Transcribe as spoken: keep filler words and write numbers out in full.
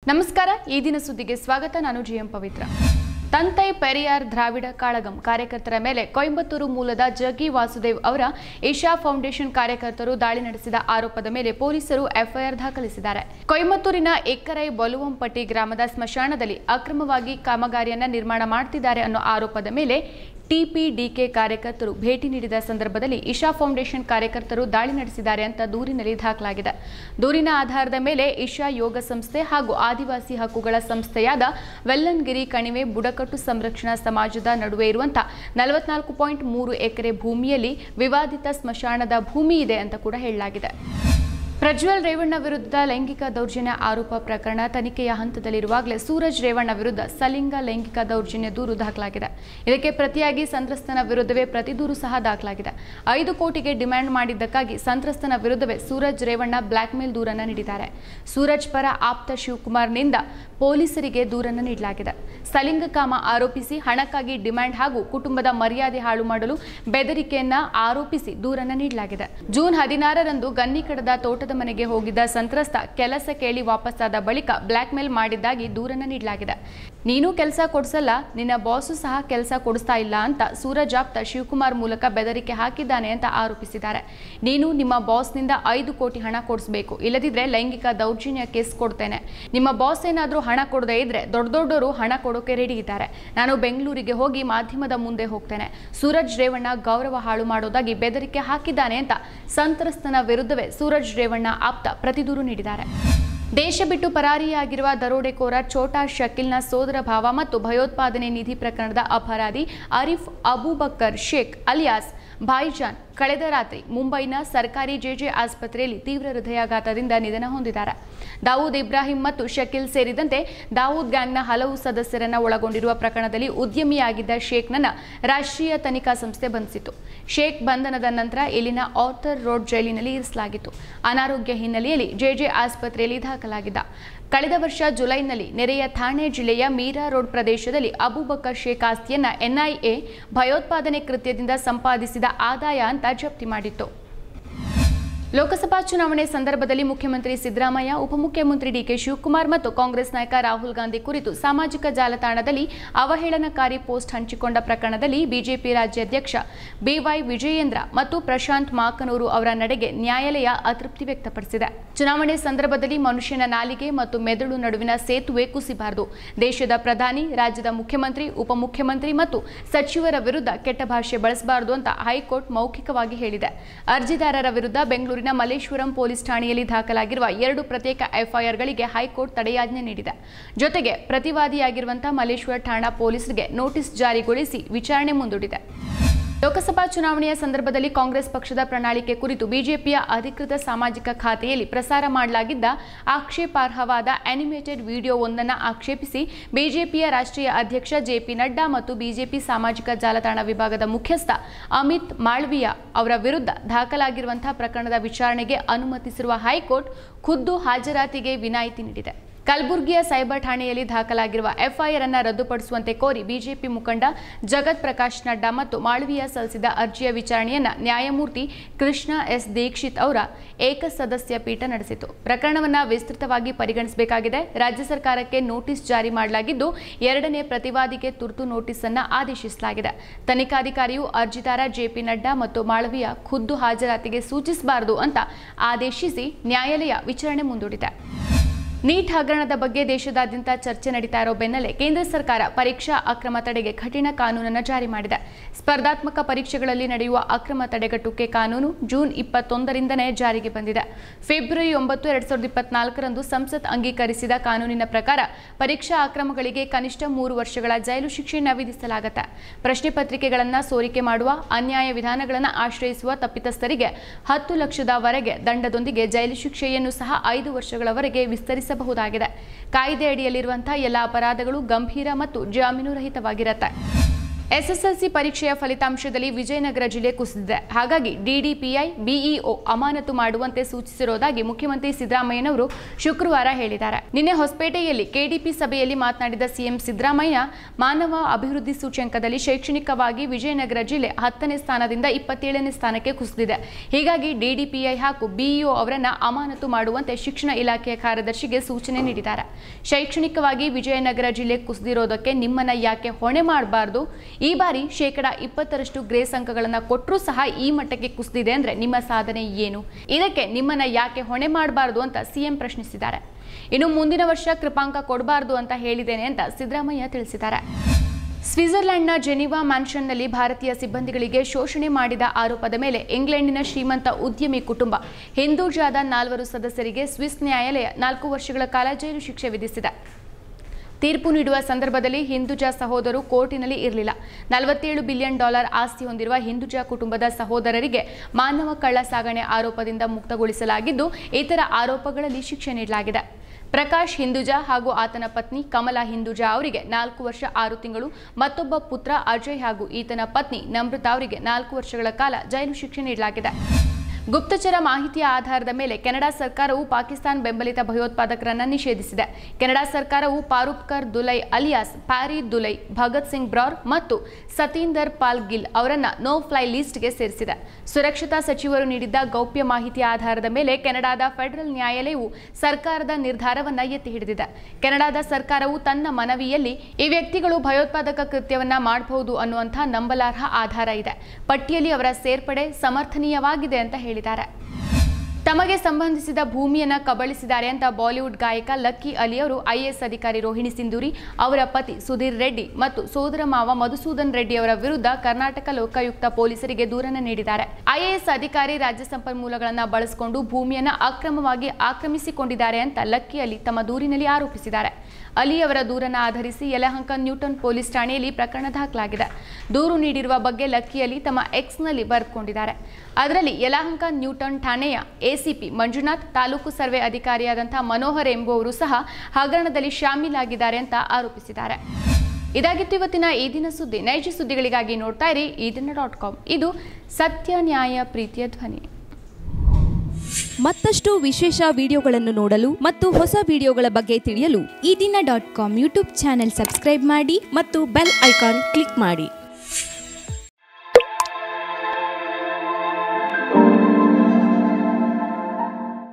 ನಮಸ್ಕಾರ ಈ ದಿನ ಸುದ್ದಿಗೆ ಸ್ವಾಗತ ನಾನು ಜಿಎಂ ಪವಿತ್ರ ತಂತೈ ಪೆರಿಯಾರ್ ದ್ರಾವಿಡ ಕಾಳಗಂ ಕಾರ್ಯಕರ್ತರ ಮೇಲೆ ಕೊಯಂಬತ್ತೂರು ಮೂಲದ ಜಗ್ಗಿ ವಾಸುದೇವ್ ಅವರ ಇಶಾ ಫೌಂಡೇಶನ್ ಕಾರ್ಯಕರ್ತರು ದಾಳಿ ನಡೆಸಿದ ಆರೋಪದ ಮೇಲೆ ಪೊಲೀಸರು ಎಫ್ಐಆರ್ ದಾಖಲಿಸಿದ್ದಾರೆ ಕೊಯಂಬತ್ತೂರಿನ ಎಕ್ಕರೈ ಬಲುವಂಪಟ್ಟಿ ಗ್ರಾಮದ ಸ್ಮಶಾನದಲ್ಲಿ ಅಕ್ರಮವಾಗಿ ಕಾಮಗಾರಿಯನ್ನು ನಿರ್ಮಾಣ ಮಾಡುತ್ತಿದ್ದಾರೆ ಅನ್ನೋ ಆರೋಪದ ಮೇಲೆ ಟಿಪಿಡಿಕೆ ಕಾರ್ಯಕರ್ತರು ಭೇಟಿ ನೀಡಿದ ಸಂದರ್ಭದಲ್ಲಿ ಇಶಾ ಫೌಂಡೇಶನ್ ಕಾರ್ಯಕರ್ತರು ದಾಳಿ ನಡೆಸಿದ್ದಾರೆ ಅಂತ ದೂರಿನಲ್ಲಿ ದಾಖಲಾಗಿದೆ ದೂರಿನ ಆಧಾರದ ಮೇಲೆ ಇಶಾ ಯೋಗ ಸಂಸ್ಥೆ ಹಾಗೂ ಆದಿವಾಸಿ ಹಕ್ಕುಗಳ ಸಂಸ್ಥೆಯಾದ ವೆಲ್ಲನ್ಗಿರಿ ಕಣಿವೆ ಬುಡಕಟ್ಟು ಸಂರಕ್ಷಣಾ ಸಮಾಜದ ನಡುವೆ ಇರುವಂತಹ ನಲವತ್ನಾಲ್ಕು ಪಾಯಿಂಟ್ ಮೂರು ಎಕರೆ ಭೂಮಿಯಲ್ಲಿ ವಿವಾದಿತ ಸ್ಮಶಾನದ ಭೂಮಿ ಇದೆ ಅಂತ ಕೂಡ ಹೇಳಲಾಗಿದೆ ಪ್ರಜ್ವಲ್ ರೇವಣ್ಣ ವಿರುದ್ಧ ಲೈಂಗಿಕ ದೌರ್ಜನ್ಯ ಆರೋಪ ಪ್ರಕರಣ ತನಿಖೆಯ ಹಂತದಲ್ಲಿರುವಾಗಲೇ ಸೂರಜ್ ರೇವಣ್ಣ ವಿರುದ್ಧ ಸಲಿಂಗ ಲೈಂಗಿಕ ದೌರ್ಜನ್ಯ ದೂರು ದಾಖಲಾಗಿದೆ ಇದಕ್ಕೆ ಪ್ರತಿಯಾಗಿ ಸಂತ್ರಸ್ತನ ವಿರುದ್ಧವೇ ಪ್ರತಿ ದೂರು ಸಹ ದಾಖಲಾಗಿದೆ ಐದು ಕೋಟಿಗೆ ಡಿಮ್ಯಾಂಡ್ ಮಾಡಿದ್ದಕ್ಕಾಗಿ ಸಂತ್ರಸ್ತನ ವಿರುದ್ಧವೇ ಸೂರಜ್ ರೇವಣ್ಣ ಬ್ಲಾಕ್ ಮೇಲ್ ದೂರನ್ನು ನೀಡಿದ್ದಾರೆ ಸೂರಜ್ ಪರ ಆಪ್ತ ಶಿವಕುಮಾರ್ನಿಂದ ಪೊಲೀಸರಿಗೆ ದೂರನ್ನು ನೀಡಲಾಗಿದೆ ಸಲಿಂಗ ಕಾಮ ಆರೋಪಿಸಿ ಹಣಕ್ಕಾಗಿ ಡಿಮ್ಯಾಂಡ್ ಹಾಗೂ ಕುಟುಂಬದ ಮರ್ಯಾದೆ ಹಾಳು ಮಾಡಲು ಬೆದರಿಕೆಯನ್ನ ಆರೋಪಿಸಿ ದೂರನ್ನು ನೀಡಲಾಗಿದೆ ಜೂನ್ ಹದಿನಾರರಂದು ಗನ್ನಿಕಡದ ತೋಟದ ಮನೆಗೆ ಹೋಗಿದ್ದ ಸಂತ್ರಸ್ತ ಕೆಲಸ ಕೇಳಿ ವಾಪಸ್ಸಾದ ಬಳಿಕ ಬ್ಲಾಕ್ ಮೇಲ್ ಮಾಡಿದ್ದಾಗಿ ದೂರನ್ನು ನೀಡಲಾಗಿದೆ ನೀನು ಕೆಲಸ ಕೊಡಿಸಲ್ಲ ನಿನ್ನ ಬಾಸು ಸಹ ಕೆಲಸ ಕೊಡಿಸ್ತಾ ಇಲ್ಲ ಅಂತ ಸೂರಜ್ ಆಪ್ತ ಶಿವಕುಮಾರ್ ಮೂಲಕ ಬೆದರಿಕೆ ಹಾಕಿದ್ದಾನೆ ಅಂತ ಆರೋಪಿಸಿದ್ದಾರೆ ನೀನು ನಿಮ್ಮ ಬಾಸ್ನಿಂದ ಐದು ಕೋಟಿ ಹಣ ಕೊಡಿಸಬೇಕು ಇಲ್ಲದಿದ್ರೆ ಲೈಂಗಿಕ ದೌರ್ಜನ್ಯ ಕೇಸ್ ಕೊಡ್ತೇನೆ ನಿಮ್ಮ ಬಾಸ್ ಏನಾದರೂ ಹಣ ಕೊಡದೇ ಇದ್ರೆ ದೊಡ್ಡ ದೊಡ್ಡವರು ಹಣ ಕೊಡೋಕೆ ರೆಡಿ ಇದ್ದಾರೆ ನಾನು ಬೆಂಗಳೂರಿಗೆ ಹೋಗಿ ಮಾಧ್ಯಮದ ಮುಂದೆ ಹೋಗ್ತೇನೆ ಸೂರಜ್ ರೇವಣ್ಣ ಗೌರವ ಹಾಳು ಮಾಡೋದಾಗಿ ಬೆದರಿಕೆ ಹಾಕಿದ್ದಾನೆ ಅಂತ ಸಂತ್ರಸ್ತನ ವಿರುದ್ಧವೇ ಸೂರಜ್ ರೇವಣ್ಣ ಆಪ್ತ ಪ್ರತಿದೂರು ನೀಡಿದ್ದಾರೆ ದೇಶ ಬಿಟ್ಟು ಪರಾರಿಯಾಗಿರುವ ದರೋಡೆಕೋರ ಛೋಟಾ ಶಕೀಲ್ನ ಸೋದರ ಭಾವ ಮತ್ತು ಭಯೋತ್ಪಾದನೆ ನಿಧಿ ಪ್ರಕರಣದ ಅಪರಾಧಿ ಆರಿಫ್ ಅಬೂಬಕರ್ ಶೇಖ್ ಅಲಿಯಾಸ್ ಭಾಯಿಜಾನ್ ಕಳೆದ ರಾತ್ರಿ ಮುಂಬೈನ ಸರ್ಕಾರಿ ಜೆಜೆ ಆಸ್ಪತ್ರೆಯಲ್ಲಿ ತೀವ್ರ ಹೃದಯಾಘಾತದಿಂದ ನಿಧನ ಹೊಂದಿದ್ದಾರೆ ದಾವೂದ್ ಇಬ್ರಾಹಿಂ ಮತ್ತು ಶಕೀಲ್ ಸೇರಿದಂತೆ ದಾವೂದ್ ಗ್ಯಾಂಗ್ನ ಹಲವು ಸದಸ್ಯರನ್ನ ಒಳಗೊಂಡಿರುವ ಪ್ರಕರಣದಲ್ಲಿ ಉದ್ಯಮಿಯಾಗಿದ್ದ ಶೇಖ್ನನ್ನ ರಾಷ್ಟ್ರೀಯ ತನಿಖಾ ಸಂಸ್ಥೆ ಬಂಧಿಸಿತು ಶೇಖ್ ಬಂಧನದ ನಂತರ ಇಲ್ಲಿನ ಆರ್ಥರ್ ರೋಡ್ ಜೈಲಿನಲ್ಲಿ ಇರಿಸಲಾಗಿತ್ತು ಅನಾರೋಗ್ಯ ಹಿನ್ನೆಲೆಯಲ್ಲಿ ಜೆಜೆ ಆಸ್ಪತ್ರೆಯಲ್ಲಿ ದಾಖಲಾಗಿದ್ದ ಕಳೆದ ವರ್ಷ ಜುಲೈನಲ್ಲಿ ನೆರೆಯ ಥಾಣೆ ಜಿಲ್ಲೆಯ ಮೀರಾ ರೋಡ್ ಪ್ರದೇಶದಲ್ಲಿ ಅಬೂಬಕರ್ ಶೇಖ್ ಆಸ್ತಿಯನ್ನ ಎನ್ಐಎ ಭಯೋತ್ಪಾದನೆ ಕೃತ್ಯದಿಂದ ಸಂಪಾದಿಸಿದ ಆದಾಯ ಅಂತ ಜಪ್ತಿ ಮಾಡಿತ್ತು ಲೋಕಸಭಾ ಚುನಾವಣೆ ಸಂದರ್ಭದಲ್ಲಿ ಮುಖ್ಯಮಂತ್ರಿ ಸಿದ್ದರಾಮಯ್ಯ ಉಪಮುಖ್ಯಮಂತ್ರಿ ಡಿಕೆ ಶಿವಕುಮಾರ್ ಮತ್ತು ಕಾಂಗ್ರೆಸ್ ನಾಯಕ ರಾಹುಲ್ ಗಾಂಧಿ ಕುರಿತು ಸಾಮಾಜಿಕ ಜಾಲತಾಣದಲ್ಲಿ ಅವಹೇಳನಕಾರಿ ಪೋಸ್ಟ್ ಹಂಚಿಕೊಂಡ ಪ್ರಕರಣದಲ್ಲಿ ಬಿಜೆಪಿ ರಾಜ್ಯಾಧ್ಯಕ್ಷ ಬಿವೈ ವಿಜಯೇಂದ್ರ ಮತ್ತು ಪ್ರಶಾಂತ್ ಮಾಕನೂರು ಅವರ ನಡೆಗೆ ನ್ಯಾಯಾಲಯ ಅತೃಪ್ತಿ ವ್ಯಕ್ತಪಡಿಸಿದೆ ಚುನಾವಣೆ ಸಂದರ್ಭದಲ್ಲಿ ಮನುಷ್ಯನ ನಾಲಿಗೆ ಮತ್ತು ಮೆದುಳು ನಡುವಿನ ಸೇತುವೆ ಕುಸಿಬಾರದು ದೇಶದ ಪ್ರಧಾನಿ ರಾಜ್ಯದ ಮುಖ್ಯಮಂತ್ರಿ ಉಪಮುಖ್ಯಮಂತ್ರಿ ಮತ್ತು ಸಚಿವರ ವಿರುದ್ಧ ಕೆಟ್ಟ ಭಾಷೆ ಬಳಸಬಾರದು ಅಂತ ಹೈಕೋರ್ಟ್ ಮೌಖಿಕವಾಗಿ ಹೇಳಿದೆ ಅರ್ಜಿದಾರರ ವಿರುದ್ಧ ಬೆಂಗಳೂರು ಮಲ್ಲೇಶ್ವರಂ ಪೊಲೀಸ್ ಠಾಣೆಯಲ್ಲಿ ದಾಖಲಾಗಿರುವ ಎರಡು ಪ್ರತ್ಯೇಕ ಎಫ್ಐಆರ್ಗಳಿಗೆ ಹೈಕೋರ್ಟ್ ತಡೆಯಾಜ್ಞೆ ನೀಡಿದೆ ಜೊತೆಗೆ ಪ್ರತಿವಾದಿಯಾಗಿರುವಂತಹ ಮಲ್ಲೇಶ್ವರ ಠಾಣಾ ಪೊಲೀಸರಿಗೆ ನೋಟಿಸ್ ಜಾರಿಗೊಳಿಸಿ ವಿಚಾರಣೆ ಮುಂದೂಡಿದೆ ಲೋಕಸಭಾ ಚುನಾವಣೆಯ ಸಂದರ್ಭದಲ್ಲಿ ಕಾಂಗ್ರೆಸ್ ಪಕ್ಷದ ಪ್ರಣಾಳಿಕೆ ಕುರಿತು ಬಿಜೆಪಿಯ ಅಧಿಕೃತ ಸಾಮಾಜಿಕ ಖಾತೆಯಲ್ಲಿ ಪ್ರಸಾರ ಮಾಡಲಾಗಿದ್ದ ಆಕ್ಷೇಪಾರ್ಹವಾದ ಅನಿಮೇಟೆಡ್ ವಿಡಿಯೋವೊಂದನ್ನು ಆಕ್ಷೇಪಿಸಿ ಬಿಜೆಪಿಯ ರಾಷ್ಟ್ರೀಯ ಅಧ್ಯಕ್ಷ ಜೆಪಿ ನಡ್ಡಾ ಮತ್ತು ಬಿಜೆಪಿ ಸಾಮಾಜಿಕ ಜಾಲತಾಣ ವಿಭಾಗದ ಮುಖ್ಯಸ್ಥ ಅಮಿತ್ ಮಾಳವಿಯಾ ಅವರ ವಿರುದ್ಧ ದಾಖಲಾಗಿರುವಂತಹ ಪ್ರಕರಣದ ವಿಚಾರಣೆಗೆ ಅನುಮತಿಸಿರುವ ಹೈಕೋರ್ಟ್ ಖುದ್ದು ಹಾಜರಾತಿಗೆ ವಿನಾಯಿತಿ ನೀಡಿದೆ ಕಲಬುರಗಿಯ ಸೈಬರ್ ಠಾಣೆಯಲ್ಲಿ ದಾಖಲಾಗಿರುವ ಎಫ್ಐಆರ್ ಅನ್ನು ರದ್ದುಪಡಿಸುವಂತೆ ಕೋರಿ ಬಿಜೆಪಿ ಮುಖಂಡ ಜಗತ್ ಪ್ರಕಾಶ್ ನಡ್ಡಾ ಮತ್ತು ಮಾಳವಿಯಾ ಸಲ್ಲಿಸಿದ ಅರ್ಜಿಯ ವಿಚಾರಣೆಯನ್ನು ನ್ಯಾಯಮೂರ್ತಿ ಕೃಷ್ಣ ಎಸ್ ದೀಕ್ಷಿತ್ ಅವರ ಏಕಸದಸ್ಯ ಪೀಠ ನಡೆಸಿತು ಪ್ರಕರಣವನ್ನು ವಿಸ್ತೃತವಾಗಿ ಪರಿಗಣಿಸಬೇಕಾಗಿದೆ ರಾಜ್ಯ ಸರ್ಕಾರಕ್ಕೆ ನೋಟಿಸ್ ಜಾರಿ ಮಾಡಲಾಗಿದ್ದು ಎರಡನೇ ಪ್ರತಿವಾದಿಗೆ ತುರ್ತು ನೋಟಿಸ್ ಅನ್ನು ಆದೇಶಿಸಲಾಗಿದೆ ತನಿಖಾಧಿಕಾರಿಯು ಅರ್ಜಿದಾರ ಜೆಪಿ ನಡ್ಡಾ ಮತ್ತು ಮಾಳವಿಯಾ ಖುದ್ದು ಹಾಜರಾತಿಗೆ ಸೂಚಿಸಬಾರದು ಅಂತ ಆದೇಶಿಸಿ ನ್ಯಾಯಾಲಯ ವಿಚಾರಣೆ ಮುಂದೂಡಿದೆ ನೀಟ್ ಹಗರಣದ ಬಗ್ಗೆ ದೇಶದಾದ್ಯಂತ ಚರ್ಚೆ ನಡೀತಾ ಇರೋ ಬೆನ್ನಲ್ಲೇ ಕೇಂದ್ರ ಸರ್ಕಾರ ಪರೀಕ್ಷಾ ಅಕ್ರಮ ತಡೆಗೆ ಕಠಿಣ ಕಾನೂನನ್ನು ಜಾರಿ ಮಾಡಿದೆ ಸ್ಪರ್ಧಾತ್ಮಕ ಪರೀಕ್ಷೆಗಳಲ್ಲಿ ನಡೆಯುವ ಅಕ್ರಮ ತಡೆಗಟ್ಟುವಿಕೆ ಕಾನೂನು ಜೂನ್ ಇಪ್ಪತ್ತೊಂದರಿಂದನೇ ಜಾರಿಗೆ ಬಂದಿದೆ ಫೆಬ್ರವರಿ ಒಂಬತ್ತು ಎರಡ್ ಸಾವಿರದ ಇಪ್ಪತ್ನಾಲ್ಕರಂದು ಸಂಸತ್ ಅಂಗೀಕರಿಸಿದ ಕಾನೂನಿನ ಪ್ರಕಾರ ಪರೀಕ್ಷಾ ಅಕ್ರಮಗಳಿಗೆ ಕನಿಷ್ಠ ಮೂರು ವರ್ಷಗಳ ಜೈಲು ಶಿಕ್ಷೆಯನ್ನು ವಿಧಿಸಲಾಗುತ್ತೆ ಪ್ರಶ್ನೆ ಪತ್ರಿಕೆಗಳನ್ನು ಸೋರಿಕೆ ಮಾಡುವ ಅನ್ಯಾಯ ವಿಧಾನಗಳನ್ನು ಆಶ್ರಯಿಸುವ ತಪ್ಪಿತಸ್ಥರಿಗೆ ಹತ್ತು ಲಕ್ಷದವರೆಗೆ ದಂಡದೊಂದಿಗೆ ಜೈಲು ಶಿಕ್ಷೆಯನ್ನು ಸಹ ಐದು ವರ್ಷಗಳವರೆಗೆ ವಿಸ್ತರಿಸ ಬಹುದಾಗಿದೆ ಕಾಯ್ದೆ ಅಡಿಯಲ್ಲಿರುವಂತಹ ಎಲ್ಲ ಅಪರಾಧಗಳು ಗಂಭೀರ ಮತ್ತು ಜಾಮೀನು ರಹಿತವಾಗಿರುತ್ತೆ ಎಸ್ಎಸ್ಎಲ್ಸಿ ಪರೀಕ್ಷೆಯ ಫಲಿತಾಂಶದಲ್ಲಿ ವಿಜಯನಗರ ಜಿಲ್ಲೆ ಕುಸಿದಿದೆ. ಹಾಗಾಗಿ ಡಿಡಿಪಿಐ, ಬಿಇಒ ಅಮಾನತು ಮಾಡುವಂತೆ ಸೂಚಿಸಿರುವುದಾಗಿ ಮುಖ್ಯಮಂತ್ರಿ ಸಿದ್ದರಾಮಯ್ಯನವರು ಶುಕ್ರವಾರ ಹೇಳಿದ್ದಾರೆ. ನಿನ್ನೆ ಹೊಸಪೇಟೆಯಲ್ಲಿ ಕೆಡಿಪಿ ಸಭೆಯಲ್ಲಿ ಮಾತನಾಡಿದ ಸಿಎಂ ಸಿದ್ದರಾಮಯ್ಯ, ಮಾನವ ಅಭಿವೃದ್ಧಿ ಸೂಚ್ಯಂಕದಲ್ಲಿ ಶೈಕ್ಷಣಿಕವಾಗಿ ವಿಜಯನಗರ ಜಿಲ್ಲೆ ಹತ್ತನೇ ಸ್ಥಾನದಿಂದ ಇಪ್ಪತ್ತೇಳನೇ ಸ್ಥಾನಕ್ಕೆ ಕುಸಿದಿದೆ. ಹೀಗಾಗಿ ಡಿಡಿಪಿಐ ಹಾಗೂ ಬಿಇಒ ಅವರನ್ನ ಅಮಾನತು ಮಾಡುವಂತೆ ಶಿಕ್ಷಣ ಇಲಾಖೆಯ ಕಾರ್ಯದರ್ಶಿಗೆ ಸೂಚನೆ ನೀಡಿದ್ದಾರೆ. ಶೈಕ್ಷಣಿಕವಾಗಿ ವಿಜಯನಗರ ಜಿಲ್ಲೆ ಕುಸಿದಿರೋದಕ್ಕೆ ನಿಮ್ಮನ್ನ ಯಾಕೆ ಹೊಣೆ ಮಾಡಬಾರದು? ಈ ಬಾರಿ ಶೇಕಡಾ ಇಪ್ಪತ್ತರಷ್ಟು ಗ್ರೇಸ್ ಅಂಕಗಳನ್ನು ಕೊಟ್ಟರೂ ಸಹ ಈ ಮಟ್ಟಕ್ಕೆ ಕುಸಿದಿದೆ ಅಂದ್ರೆ ನಿಮ್ಮ ಸಾಧನೆ ಏನು? ಇದಕ್ಕೆ ನಿಮ್ಮನ್ನ ಯಾಕೆ ಹೊಣೆ ಮಾಡಬಾರದು ಅಂತ ಸಿಎಂ ಪ್ರಶ್ನಿಸಿದ್ದಾರೆ. ಇನ್ನು ಮುಂದಿನ ವರ್ಷ ಕೃಪಾಂಕ ಕೊಡಬಾರದು ಅಂತ ಹೇಳಿದ್ದೇನೆ ಅಂತ ಸಿದ್ದರಾಮಯ್ಯ ತಿಳಿಸಿದ್ದಾರೆ. ಸ್ವಿಟ್ಜರ್ಲೆಂಡ್ನ ಜೆನಿವಾ ಮ್ಯಾನ್ಷನ್ನಲ್ಲಿ ಭಾರತೀಯ ಸಿಬ್ಬಂದಿಗಳಿಗೆ ಶೋಷಣೆ ಮಾಡಿದ ಆರೋಪದ ಮೇಲೆ ಇಂಗ್ಲೆಂಡಿನ ಶ್ರೀಮಂತ ಉದ್ಯಮಿ ಕುಟುಂಬ ಹಿಂದೂಜಾದ ನಾಲ್ವರು ಸದಸ್ಯರಿಗೆ ಸ್ವಿಸ್ ನ್ಯಾಯಾಲಯ ನಾಲ್ಕು ವರ್ಷಗಳ ಕಾಲ ಜೈಲು ಶಿಕ್ಷೆ ವಿಧಿಸಿದೆ. ತೀರ್ಪು ನೀಡುವ ಸಂದರ್ಭದಲ್ಲಿ ಹಿಂದೂಜಾ ಸಹೋದರರು ಕೋರ್ಟಿನಲ್ಲಿ ಇರಲಿಲ್ಲ. ನಲವತ್ತೇಳು ಬಿಲಿಯನ್ ಡಾಲರ್ ಆಸ್ತಿ ಹೊಂದಿರುವ ಹಿಂದೂಜಾ ಕುಟುಂಬದ ಸಹೋದರರಿಗೆ ಮಾನವ ಕಳ್ಳ ಸಾಗಣೆ ಆರೋಪದಿಂದ ಮುಕ್ತಗೊಳಿಸಲಾಗಿದ್ದು, ಇತರ ಆರೋಪಗಳಲ್ಲಿ ಶಿಕ್ಷೆ ನೀಡಲಾಗಿದೆ. ಪ್ರಕಾಶ್ ಹಿಂದೂಜಾ ಹಾಗೂ ಆತನ ಪತ್ನಿ ಕಮಲಾ ಹಿಂದೂಜಾ ಅವರಿಗೆ ನಾಲ್ಕು ವರ್ಷ ಆರು ತಿಂಗಳು, ಮತ್ತೊಬ್ಬ ಪುತ್ರ ಅಜಯ್ ಹಾಗೂ ಈತನ ಪತ್ನಿ ನಮ್ರತಾ ಅವರಿಗೆ ನಾಲ್ಕು ವರ್ಷಗಳ ಕಾಲ ಜೈಲು ಶಿಕ್ಷೆ ನೀಡಲಾಗಿದೆ. ಗುಪ್ತಚರ ಮಾಹಿತಿಯ ಆಧಾರದ ಮೇಲೆ ಕೆನಡಾ ಸರ್ಕಾರವು ಪಾಕಿಸ್ತಾನ ಬೆಂಬಲಿತ ಭಯೋತ್ಪಾದಕರನ್ನು ನಿಷೇಧಿಸಿದೆ. ಕೆನಡಾ ಸರ್ಕಾರವು ಪಾರೂಪ್ಕರ್ ದುಲೈ ಅಲಿಯಾಸ್ ಪ್ಯಾರಿ ದುಲೈ, ಭಗತ್ ಸಿಂಗ್ ಬ್ರೌರ್ ಮತ್ತು ಸತೀಂದರ್ ಪಾಲ್ ಗಿಲ್ ಅವರನ್ನು ನೋ ಫ್ಲೈ ಲಿಸ್ಟ್ಗೆ ಸೇರಿಸಿದೆ. ಸುರಕ್ಷತಾ ಸಚಿವರು ನೀಡಿದ್ದ ಗೌಪ್ಯ ಮಾಹಿತಿಯ ಆಧಾರದ ಮೇಲೆ ಕೆನಡಾದ ಫೆಡರಲ್ ನ್ಯಾಯಾಲಯವು ಸರ್ಕಾರದ ನಿರ್ಧಾರವನ್ನು ಎತ್ತಿ ಹಿಡಿದಿದೆ. ಕೆನಡಾದ ಸರ್ಕಾರವು ತನ್ನ ಮನವಿಯಲ್ಲಿ ಈ ವ್ಯಕ್ತಿಗಳು ಭಯೋತ್ಪಾದಕ ಕೃತ್ಯವನ್ನ ಮಾಡಬಹುದು ಅನ್ನುವಂಥ ನಂಬಲಾರ್ಹ ಆಧಾರ ಇದೆ. ಪಟ್ಟಿಯಲ್ಲಿ ಅವರ ಸೇರ್ಪಡೆ ಸಮರ್ಥನೀಯವಾಗಿದೆ ಅಂತ ಹೇಳಿ ತಮಗೆ ಸಂಬಂಧಿಸಿದ ಭೂಮಿಯನ್ನ ಕಬಳಿಸಿದ್ದಾರೆ ಅಂತ ಬಾಲಿವುಡ್ ಗಾಯಕ ಲಕ್ಕಿ ಅಲಿ ಅವರು ಐಎಎಸ್ ಅಧಿಕಾರಿ ರೋಹಿಣಿ ಸಿಂಧೂರಿ, ಅವರ ಪತಿ ಸುಧೀರ್ ರೆಡ್ಡಿ ಮತ್ತು ಸೋದರ ಮಾವ ಮಧುಸೂದನ್ ರೆಡ್ಡಿ ಅವರ ವಿರುದ್ಧ ಕರ್ನಾಟಕ ಲೋಕಾಯುಕ್ತ ಪೊಲೀಸರಿಗೆ ದೂರನ್ನು ನೀಡಿದ್ದಾರೆ. ಐಎಎಸ್ ಅಧಿಕಾರಿ ರಾಜ್ಯ ಸಂಪನ್ಮೂಲಗಳನ್ನು ಬಳಸಿಕೊಂಡು ಭೂಮಿಯನ್ನ ಅಕ್ರಮವಾಗಿ ಆಕ್ರಮಿಸಿಕೊಂಡಿದ್ದಾರೆ ಅಂತ ಲಕ್ಕಿ ಅಲಿ ತಮ್ಮ ದೂರಿನಲ್ಲಿ ಆರೋಪಿಸಿದ್ದಾರೆ. ಅಲಿ ಅವರ ದೂರನ್ನು ಆಧರಿಸಿ ಯಲಹಂಕ ನ್ಯೂಟನ್ ಪೊಲೀಸ್ ಠಾಣೆಯಲ್ಲಿ ಪ್ರಕರಣ ದಾಖಲಾಗಿದೆ. ದೂರು ನೀಡಿರುವ ಬಗ್ಗೆ ಲಕ್ಕಿ ಅಲಿ ತಮ್ಮ ಎಕ್ಸ್ನಲ್ಲಿ ಬರೆದುಕೊಂಡಿದ್ದಾರೆ. ಅದರಲ್ಲಿ ಯಲಹಂಕ ನ್ಯೂಟನ್ ಠಾಣೆಯ ಎಸಿಪಿ ಮಂಜುನಾಥ್, ತಾಲೂಕು ಸರ್ವೆ ಅಧಿಕಾರಿಯಾದಂತಹ ಮನೋಹರ್ ಎಂಬುವವರು ಸಹ ಹಗರಣದಲ್ಲಿ ಶಾಮೀಲಾಗಿದ್ದಾರೆ ಅಂತ ಆರೋಪಿಸಿದ್ದಾರೆ. ಇದಾಗಿತ್ತು ಇವತ್ತಿನ ಈ ದಿನ ಸುದ್ದಿ. ನೈಜ ಸುದ್ದಿಗಳಿಗಾಗಿ ನೋಡ್ತಾ ಇರಿ ಈ ದಿನ ಡಾಟ್ ಕಾಮ್. ಇದು ಸತ್ಯ, ನ್ಯಾಯ, ಪ್ರೀತಿಯ ಧ್ವನಿ. ಮತ್ತಷ್ಟು ವಿಶೇಷ ವಿಡಿಯೋಗಳನ್ನು ನೋಡಲು ಮತ್ತು ಹೊಸ ವಿಡಿಯೋಗಳ ಬಗ್ಗೆ ತಿಳಿಯಲು Ee Dina dot com YouTube channel subscribe ಮಾಡಿ ಮತ್ತು ಬೆಲ್ ಐಕಾನ್ ಕ್ಲಿಕ್ ಮಾಡಿ.